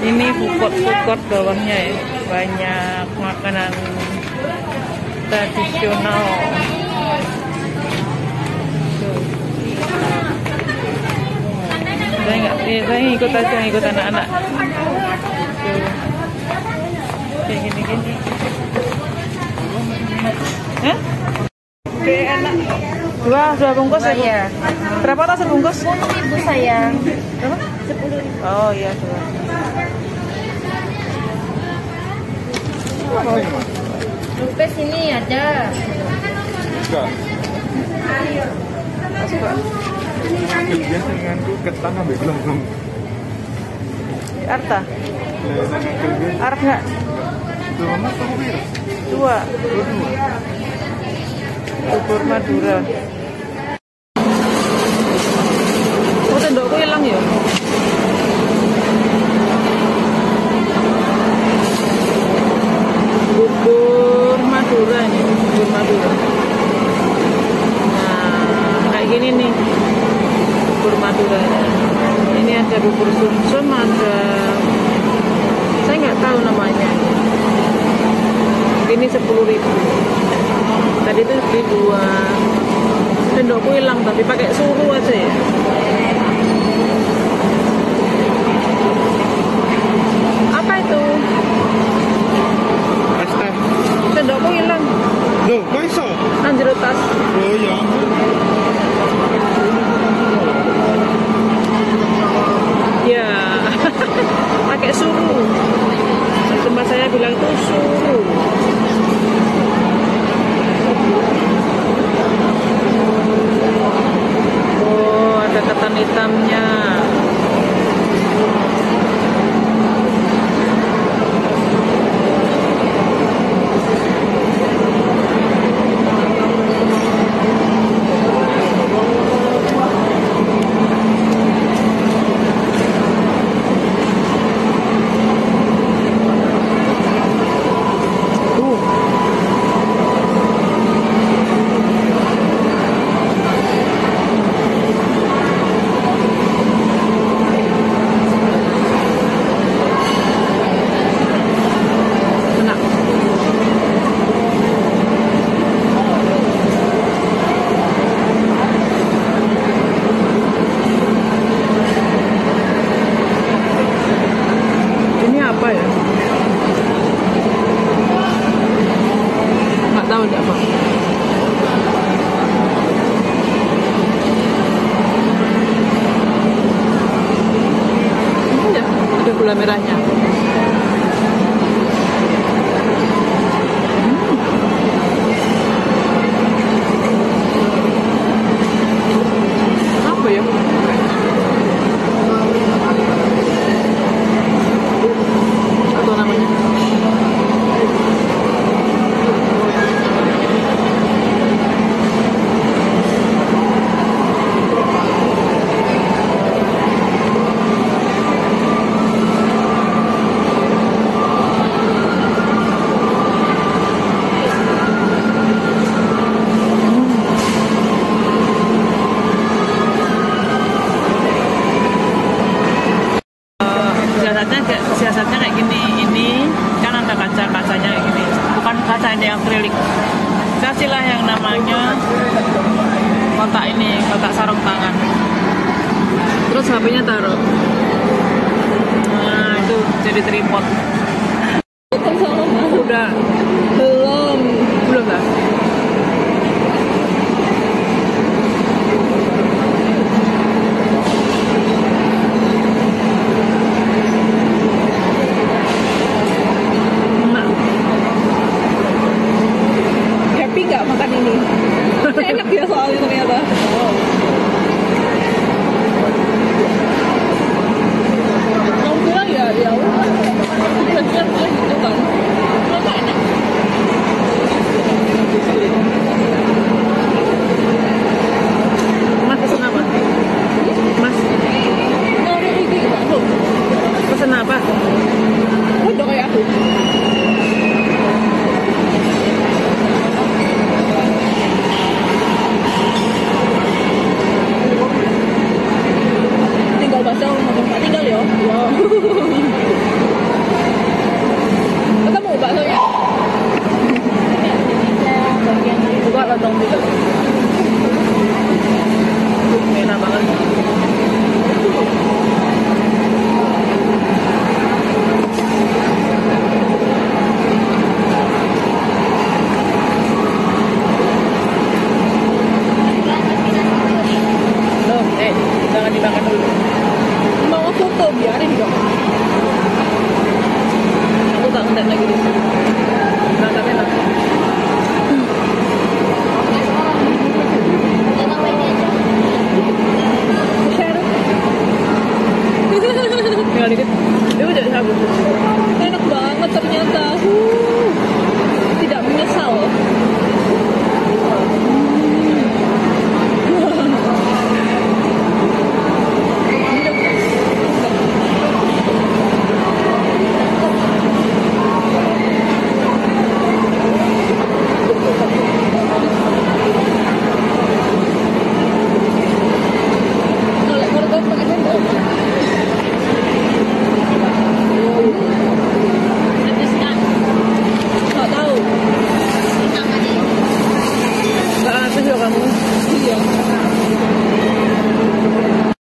Ini food court bawahnya ya, banyak makanan tradisional. Saya ikut aja, ikut anak-anak. Kayak gini-gini. Hah? Kayak enak. Dua bungkus ya? Berapa tas sebungkus? 10.000 sayang. Berapa? 10.000. Oh iya, dua. Lupes ini ada. Enggak. Biasa ngantuk ketan ambil gelembung. Arta? Arta nggak? Dua. Bubur Madura. Oh, tendokku hilang ya? Bubur Madura ini, bubur Madura. Nah, kayak gini nih bubur Madura. Ini ada bubur sumsum, ada saya nggak tahu namanya. Ini 10.000. Tadi itu beli 2. Sendokku hilang tapi pakai suru aja ya. Apa itu? Es teh. Sendokku hilang. Loh, kok iso? Anjir tas. Oh ya. Ya, pakai suru. Tempat saya bilang itu suru. Oh, ada ketan hitamnya. Gula merahnya. Apa ya? Atau namanya? Siasatnya kayak gini, ini kan ada kaca-kacanya kayak gini, bukan kaca ini yang akrilik. Kasihlah yang namanya kotak ini, kotak sarung tangan. Terus HP-nya taruh. Nah, itu jadi tripod. Udah. Belum lah. Makan ini enak ya soalnya ternyata. Kamu bilang ya udah Karin dong. Aku gak ngendat lagi di sini. Berangkatnya nanti. Yang nama ini aja. Share. Tinggal dikit.